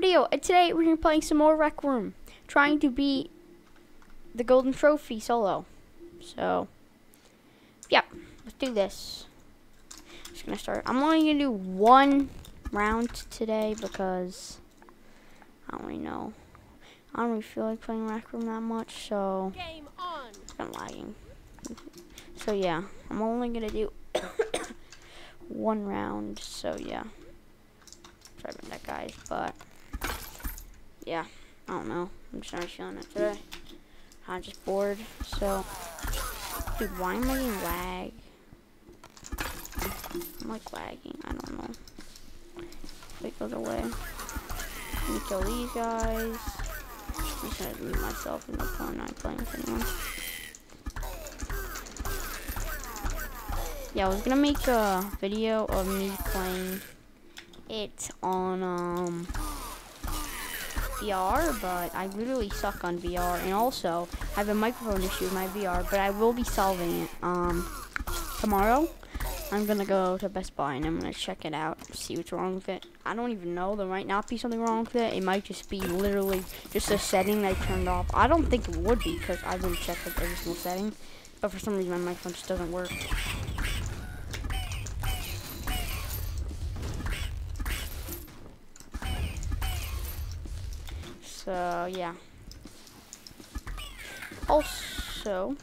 video, and today we're playing some more Rec Room, trying to beat the Golden Trophy solo. So, yeah, let's do this. Just gonna start. I'm only gonna do one round today because I don't really know. I don't really feel like playing Rec Room that much, so Game on. it's kind of lagging. So yeah, I'm only gonna do one round. So yeah. Sorry about that, guys, but yeah, I don't know. I'm just not feeling it today. I'm just bored. So, dude, why am I getting lag? I'm like lagging. I don't know. If it goes away, let me kill these guys. I'm just gonna mute myself and no point not playing with anyone. Yeah, I was gonna make a video of me playing it on VR, but I really suck on VR, and also I have a microphone issue with my VR, but I will be solving it tomorrow. I'm gonna go to Best Buy and I'm gonna check it out, see what's wrong with it. I don't even know, there might not be something wrong with it. It might just be literally just a setting that I turned off. I don't think it would be because I didn't check like every single setting, but for some reason my microphone just doesn't work. So yeah. Also,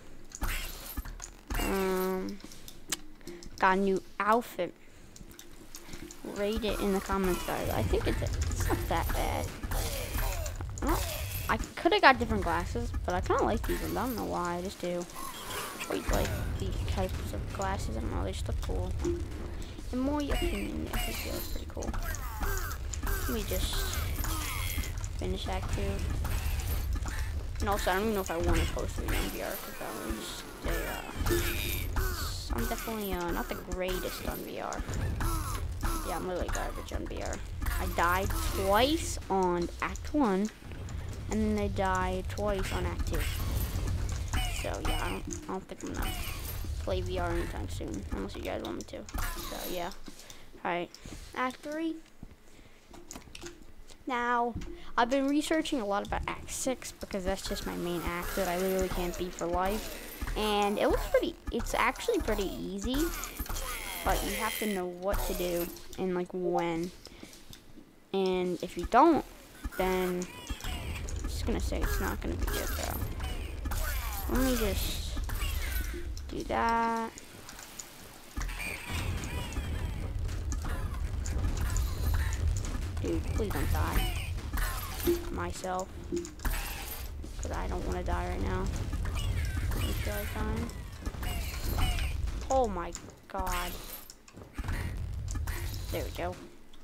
got a new outfit. Rate it in the comments, guys. I think it's not that bad. I could have got different glasses, but I kind of like these ones. I don't know why. I just do. Wait, like these types of glasses. I don't know. They just look cool. In my opinion, I think they look pretty cool. Let me just finish Act 2. And also, I don't even know if I want to post it in VR because that was I'm definitely not the greatest on VR. Yeah, I'm really garbage on VR. I died twice on Act 1, and then I died twice on Act 2. So yeah, I don't think I'm gonna play VR anytime soon, unless you guys want me to. So yeah. Alright, Act 3. Now, I've been researching a lot about Act 6 because that's just my main act that I literally can't beat for life. And it looks it's actually pretty easy, but you have to know what to do and like when. And if you don't, then I'm just gonna say it's not gonna be good though. Let me just do that. Dude, please don't die. Myself. Because I don't want to die right now. I feel like dying. Oh my god. There we go.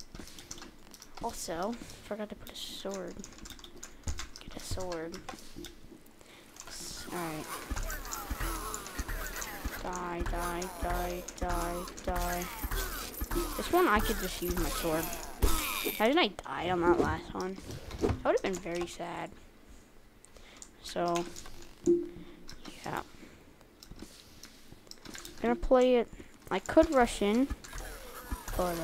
Also, forgot to put a sword. Get a sword. Alright. Die, die, die, die, die. This one I could just use my sword. Imagine I died on that last one. That would have been very sad. So, yeah. I'm gonna play it. I could rush in, but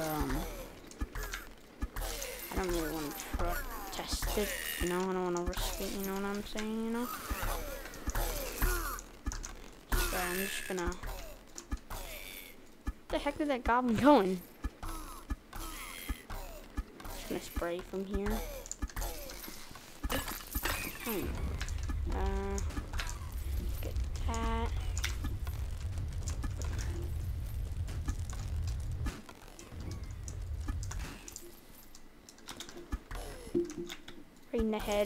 I don't really want to test it. You know, I don't want to risk it. You know what I'm saying? You know. So I'm just gonna. Where the heck is that goblin going? Gonna spray from here. Get that. Right in the head.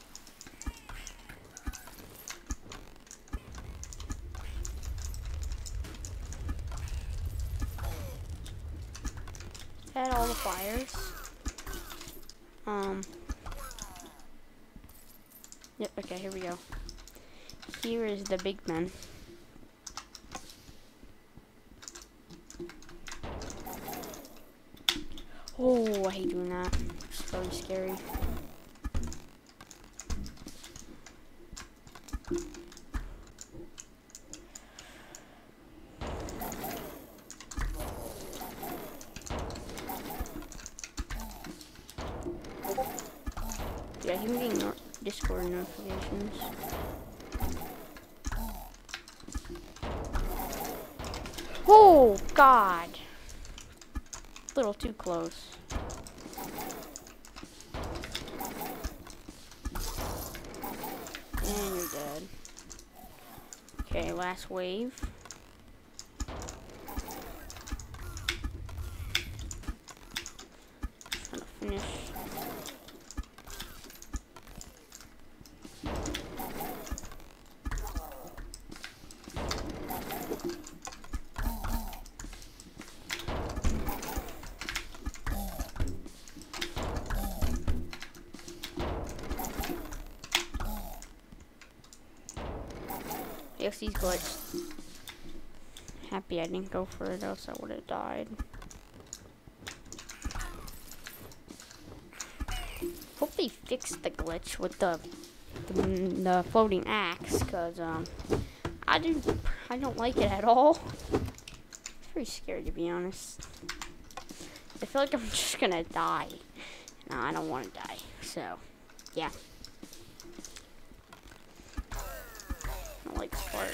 Had all the fires. Yep, okay, here we go. Here is the big man. Oh, I hate doing that. It's very scary. Discord notifications. Oh, God. A little too close. And you're dead. Okay, last wave. Trying to finish. Yes, he's glitched. Happy I didn't go for it, else I would have died. Hope they fixed the glitch with the floating axe, cause I don't like it at all. It's pretty scary, to be honest. I feel like I'm just gonna die. No, I don't want to die. So, yeah. I don't like this part.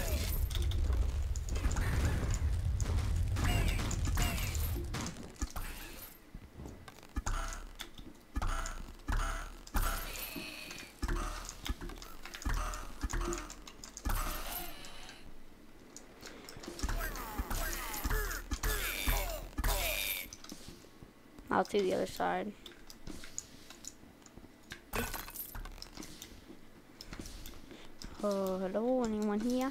I'll do the other side. Oh, hello, anyone here?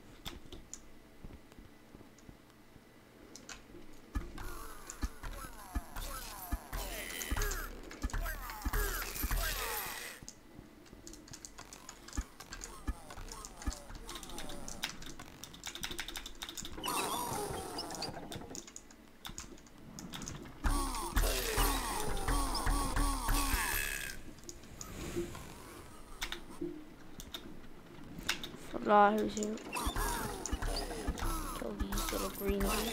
Who's here? Kill these little green ones.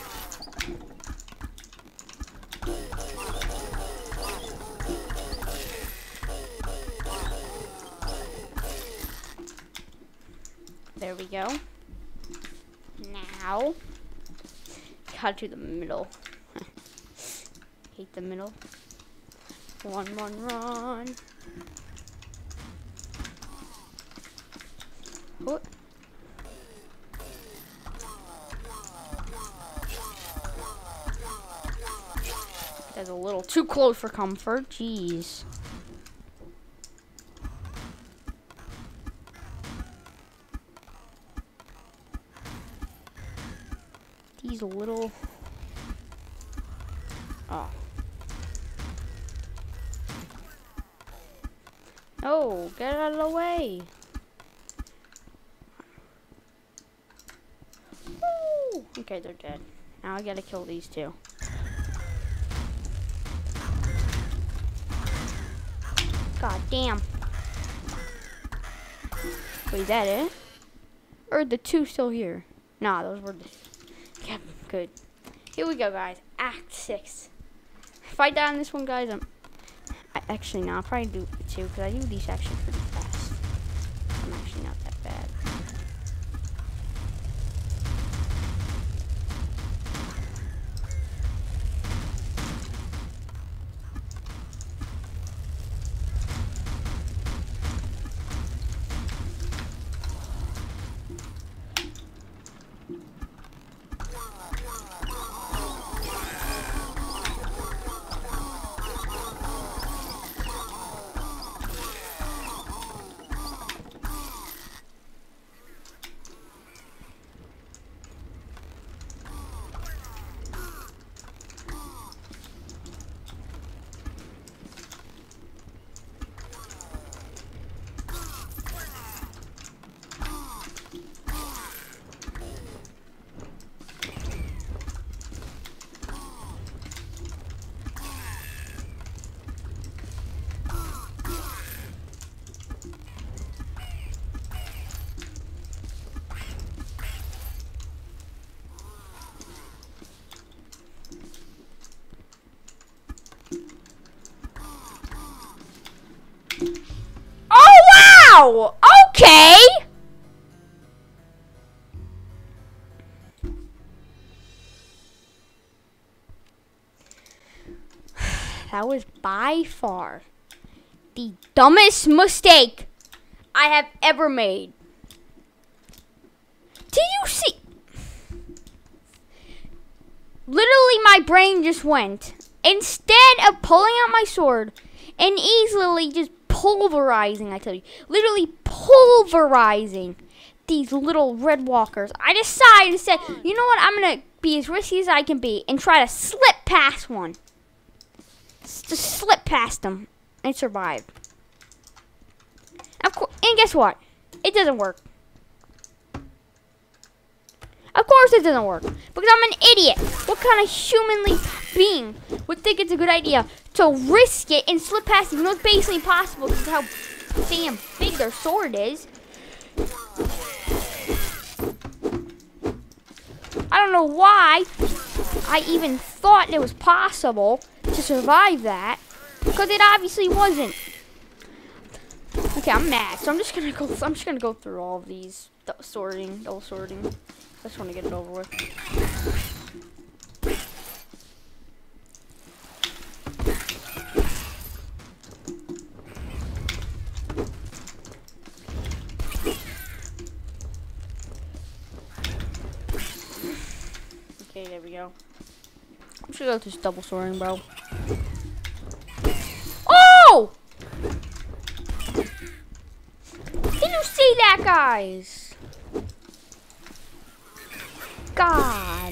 There we go. Now, got to the middle. Hate the middle. Run. What? That's a little too close for comfort. Jeez. These little... Oh. Oh, get out of the way. Woo! Okay, they're dead. Now I gotta kill these two. God damn. Wait, is that it? Or are the two still here? Nah, those were the... Yep, good. Here we go, guys. Act 6. If I die on this one, guys, actually, no, I'll probably do it too, because I do these actually pretty fast. I'm actually not that bad. Wow! Okay! That was by far the dumbest mistake I have ever made. Did you see? Literally, my brain just went. Instead of pulling out my sword and easily just pulverizing, I tell you, literally pulverizing these little red walkers, I decided to say, you know what, I'm going to be as risky as I can be and try to slip past one. Just slip past them and survive. Of course, and guess what? It doesn't work. Of course it doesn't work, because I'm an idiot. What kind of humanly being would think it's a good idea to risk it and slip past it? You know, it's basically impossible because of how damn big their sword is. I don't know why I even thought it was possible to survive that, because it obviously wasn't. Okay, I'm mad, so I'm just gonna go through all of these double sorting. I just want to get it over with. Okay, there we go. I'm just gonna go through this double sorting, bro. Oh! Did you see that, guys? God.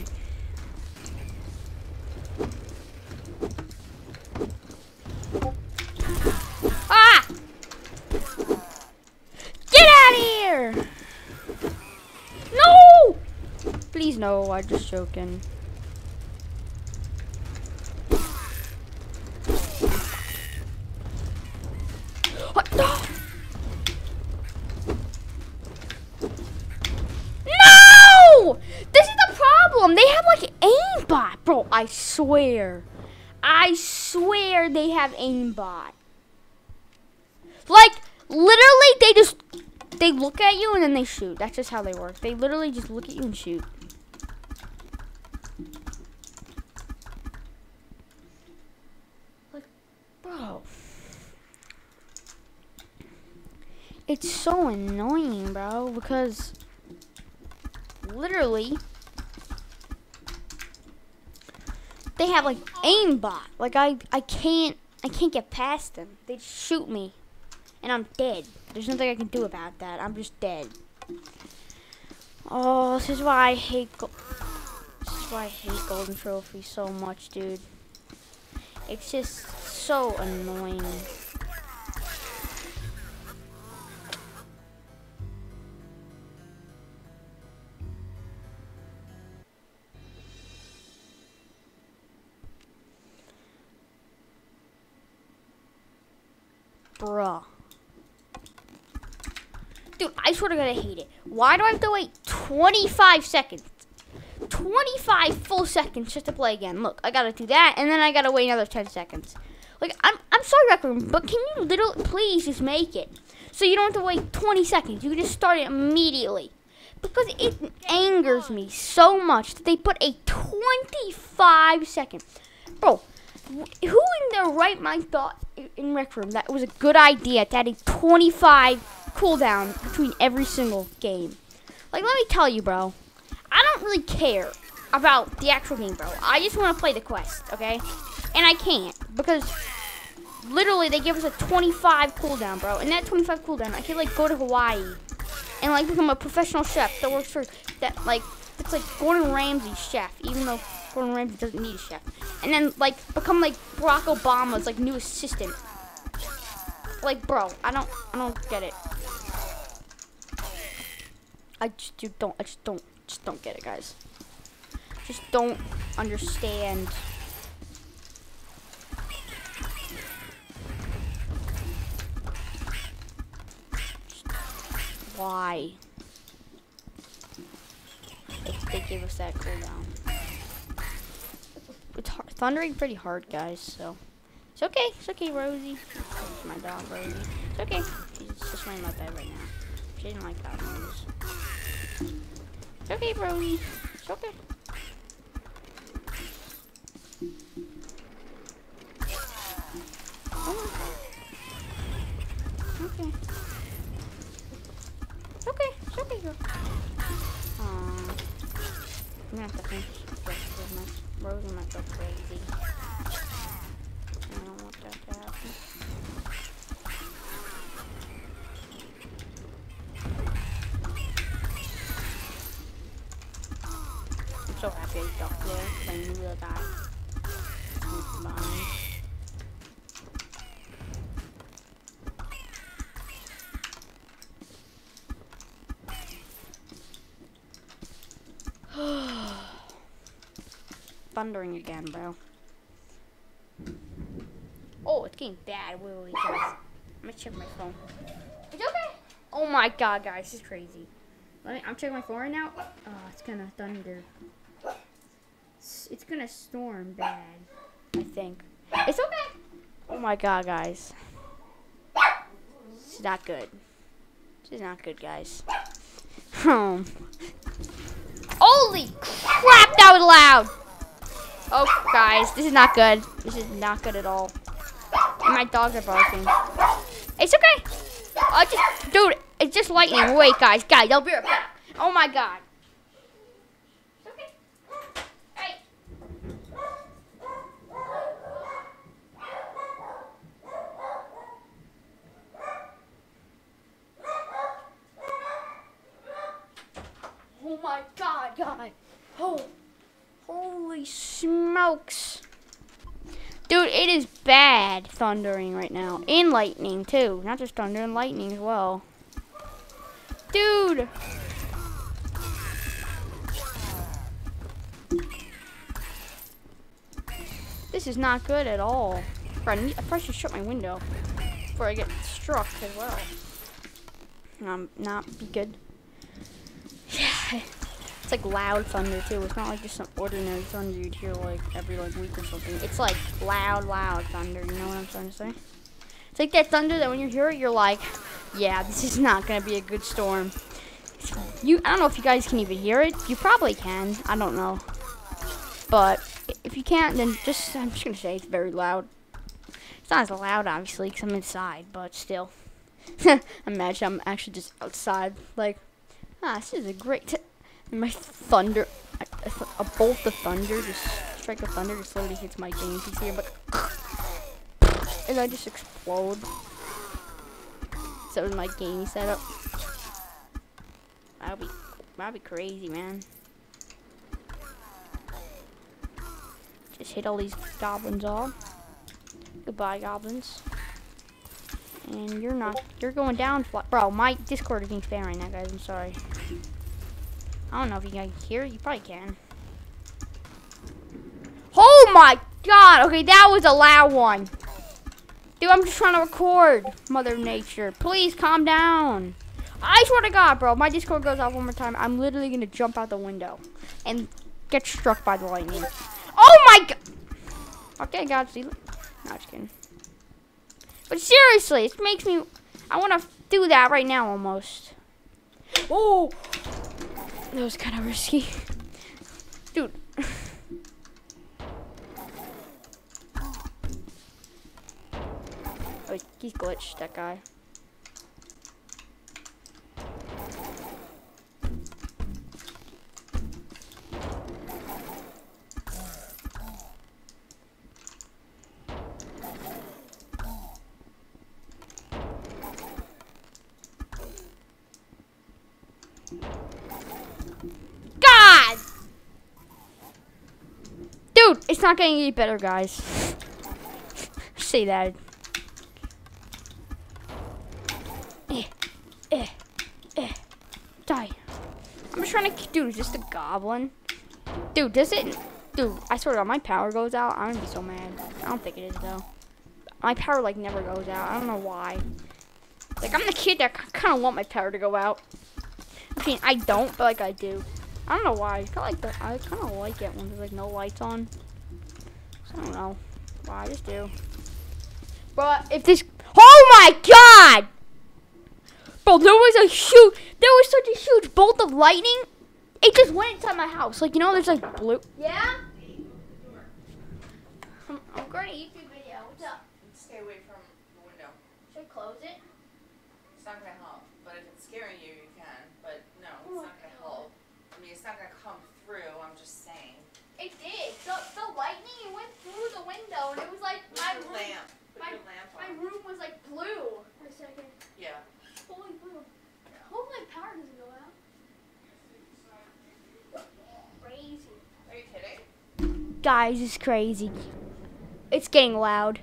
Ah! Get out of here! No! Please no, I'm just joking. What the? No! This is the problem. They have like aimbot, bro. I swear they have aimbot. Like literally, they look at you and then they shoot. That's just how they work. They literally just look at you and shoot. Like, bro, it's so annoying, bro, because literally they have like aimbot. Like I can't get past them. They shoot me and I'm dead. There's nothing I can do about that. I'm just dead. Oh, this is why I hate golden trophies so much, dude. It's just so annoying. Bruh. Dude, I swear to God, I hate it. Why do I have to wait 25 seconds? 25 full seconds just to play again. Look, I gotta do that, and then I gotta wait another 10 seconds. Like, I'm sorry, Rec Room, but can you please just make it so you don't have to wait 20 seconds? You can just start it immediately. Because it angers me so much that they put a 25 second. Bro, who in their right mind thought in Rec Room that it was a good idea to add a 25 cooldown between every single game? Like, let me tell you, bro, I don't really care about the actual game, bro. I just want to play the quest, okay? And I can't because literally they give us a 25 cooldown, bro. And that 25 cooldown, I could like go to Hawaii and like become a professional chef that works for that, like, it's like Gordon Ramsay's chef, even though Gordon Ramsay doesn't need a chef. And then like become like Barack Obama's like new assistant. Like, bro, I don't get it. I just don't get it, guys. Just don't understand. Why? If they gave us that cooldown. It's thundering pretty hard, guys, so. It's okay, Rosie. My dog, Rosie. It's okay. She's just laying in my bed right now. She didn't like that noise. It's okay, Brody. It's okay. Oh. Okay. It's okay. It's okay, girl. I'm gonna have to finish this. Rosie might go crazy. I don't want that to happen. I'm so happy I got there. I knew that guy. Thundering again, bro. Oh, it's getting bad. Wait, guys. I'm gonna check my phone. It's okay. Oh my god, guys, this is crazy. I'm checking my phone right now. Oh, it's gonna thunder. It's gonna storm bad, I think. It's okay. Oh my god, guys. This is not good. This is not good, guys. Holy crap, that was loud. Oh, guys, this is not good. This is not good at all. And my dogs are barking. It's okay. Dude, it's just lightning. Wait, guys, I'll be right back. Oh my god. It's okay. Hey. Oh my god, guys. Oh. Holy smokes. Dude, it is bad thundering right now. And lightning, too. Not just thunder and lightning as well. Dude. This is not good at all. I probably should shut my window before I get struck as well. Not be good. Yeah. It's like loud thunder too. It's not like just some ordinary thunder you'd hear like every week or something. It's like loud thunder. You know what I'm trying to say? It's like that thunder that when you hear it, you're like, yeah, this is not gonna be a good storm. I don't know if you guys can even hear it. You probably can. I don't know. But if you can't, then I'm just gonna say it's very loud. It's not as loud, obviously, because I'm inside, but still. Imagine I'm actually just outside, like, this is a great. And my thunder, a bolt of thunder, strike of thunder just literally hits my game PC. I'm like, and I just explode. So was my game setup. That'd be crazy, man. Just hit all these goblins off. Goodbye, goblins. And you're going down, bro. My Discord is being spam right now, guys. I'm sorry. I don't know if you can hear it. You probably can. Oh my god. Okay, that was a loud one. Dude, I'm just trying to record. Mother Nature. Please calm down. I swear to god, bro. My Discord goes off one more time. I'm literally going to jump out the window and get struck by the lightning. Oh my god. Okay, God. See. No, just kidding. But seriously, it makes me. I want to do that right now almost. Oh. That was kind of risky. Dude. Oh, he's glitched, that guy. God! Dude, it's not getting any better, guys. Say that. Die. I'm just trying to. Dude, is this the goblin? Dude, does it. Dude, I swear to God, my power goes out. I'm gonna be so mad. I don't think it is, though. My power, like, never goes out. I don't know why. Like, I'm the kid that kind of want my power to go out. I mean, I don't, but, like, I do. I don't know why. I kind of like it when there's, like, no lights on. So, I don't know why. I just do. But if this. Oh, my God! Bro, there was such a huge bolt of lightning. It just went inside my house. Like, you know, there's like blue. Yeah? I'm going to YouTube video. What's up? Stay away from the window. Should I close it? It's not going to help. But if it's scaring you, you can. But no, it's not going to help. I mean, it's not going to come through. I'm just saying. It did. The lightning went through the window, and it was like my room. My room was like blue for a second. Yeah. Holy blue. Hopefully the power doesn't go out. Crazy. Are you kidding? Guys, it's crazy. It's getting loud.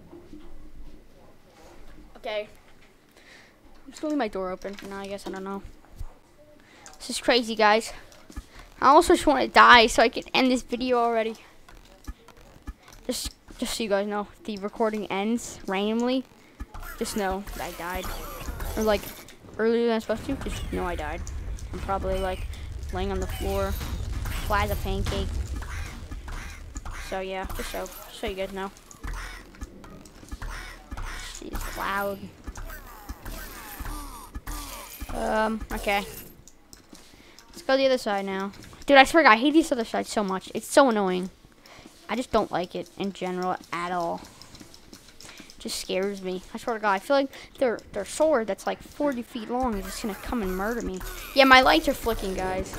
Okay. I'm just leaving my door open for now, I guess. I don't know. This is crazy, guys. I also just want to die so I can end this video already. Just so you guys know, if the recording ends randomly, just know that I died. Or like earlier than I was supposed to, just know I died. I'm probably like laying on the floor, flat as a pancake. So yeah, just so you guys know. It's loud. Okay. Let's go to the other side now. Dude, I swear to God, I hate this other side so much. It's so annoying. I just don't like it in general at all. It just scares me. I swear to God, I feel like their sword that's like 40 feet long is just gonna come and murder me. Yeah, my lights are flicking, guys.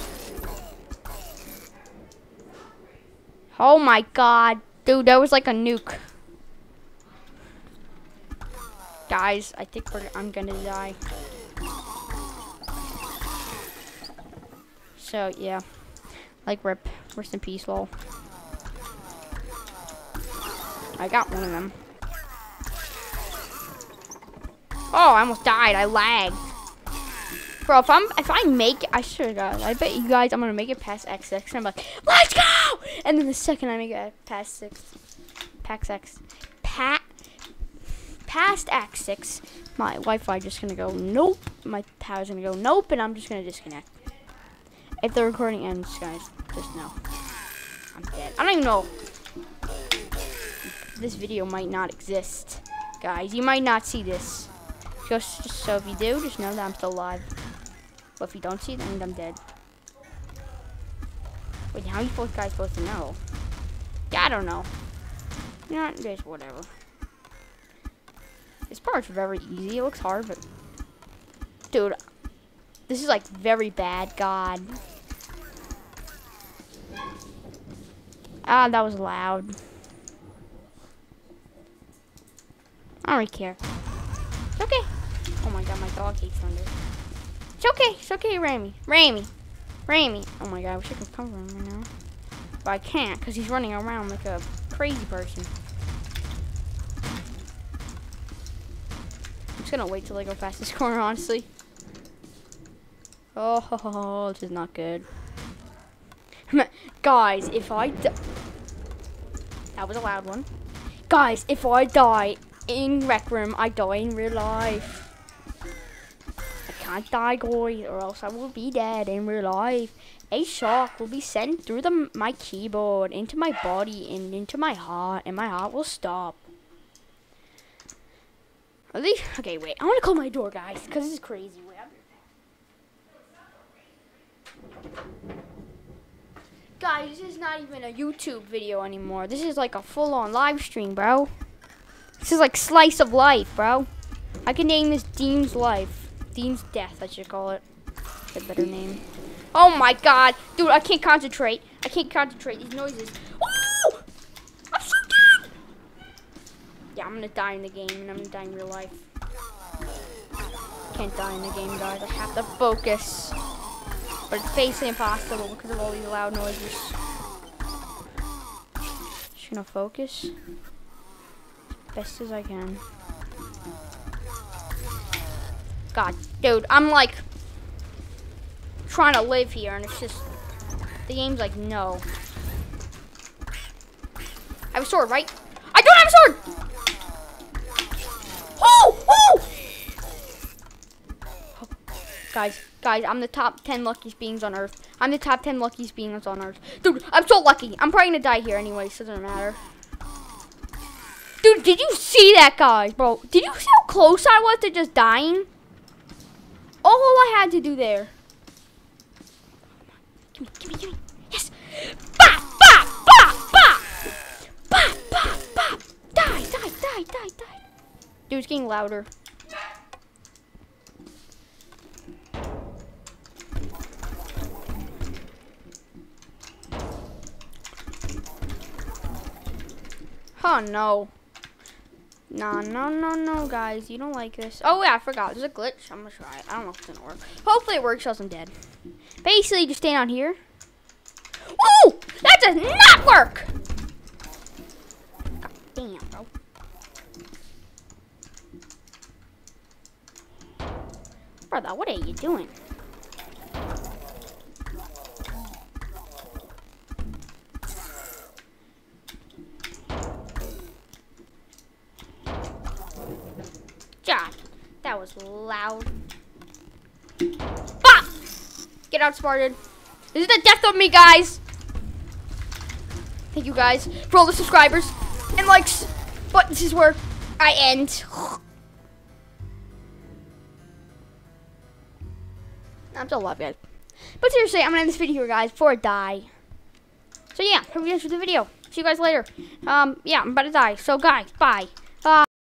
Oh my God. Dude, that was like a nuke. Guys, I think I'm gonna die. So, yeah. Like, rest in peace, lol. I got one of them. Oh, I almost died. I lagged. Bro, if I make it, I swear to God, I bet you guys I'm gonna make it past X6 and I'm like, let's go! And then the second I make it past X6, my Wi-Fi just gonna go nope. My power's gonna go nope, and I'm just gonna disconnect. If the recording ends, guys, just know I'm dead. I don't even know. This video might not exist, guys. You might not see this. Just so if you do, just know that I'm still alive. But if you don't see it, then I'm dead. Wait, how are you guys supposed to know? Yeah, I don't know. You know what, guys, whatever. This part's very easy. It looks hard, but dude, this is like very bad. God. Ah, that was loud. I don't really care. It's okay. Oh my God, my dog hates thunder. It's okay. It's okay, Ramy. Oh my God, I wish I could cover him right now. But I can't because he's running around like a crazy person. I'm just gonna wait till I go past this corner, honestly. Oh, this is not good. Guys, if I that was a loud one. Guys, if I die in Rec Room, I die in real life. I can't die, guys, or else I will be dead in real life. A shock will be sent through my keyboard into my body and into my heart, and my heart will stop. At least, okay, wait. I want to close my door, guys, because this is crazy. Wait, guys, this is not even a YouTube video anymore. This is like a full-on live stream, bro. This is like slice of life, bro. I can name this Dean's life. Dean's death, I should call it. That's a better name. Oh my God. Dude, I can't concentrate. These noises. Oh! I'm so dead! Yeah, I'm gonna die in the game, and I'm gonna die in real life. Can't die in the game, guys. I have to focus. But it's basically impossible because of all these loud noises. Just gonna focus as best as I can. God, dude, I'm like trying to live here, and it's just the game's like no. I have a sword, right? I don't have a sword. Oh! Guys, I'm the top 10 luckiest beings on Earth. Dude, I'm so lucky. I'm probably gonna die here anyway, so it doesn't matter. Dude, did you see that, guys? Bro, did you see how close I was to just dying? all I had to do there. Gimme, gimme, gimme. Yes. Bop, bop, bop, bop. Bop, bop, bop. Die, die, die, die, die. Dude, it's getting louder. Oh no. No, no, no, no, guys. You don't like this. Oh, yeah, I forgot. There's a glitch. I'm gonna try it. I don't know if it's gonna work. Hopefully it works, else I'm dead. Basically, just stand on here. Woo! That does not work! God damn, bro. Brother, what are you doing? God, that was loud. Bop! Get outsmarted. This is the death of me, guys. Thank you guys for all the subscribers and likes. But this is where I end. I'm still alive, guys. But seriously, I'm gonna end this video here, guys, before I die. So yeah, hope you guys enjoyed the video. See you guys later. Yeah, I'm about to die. So guys, bye.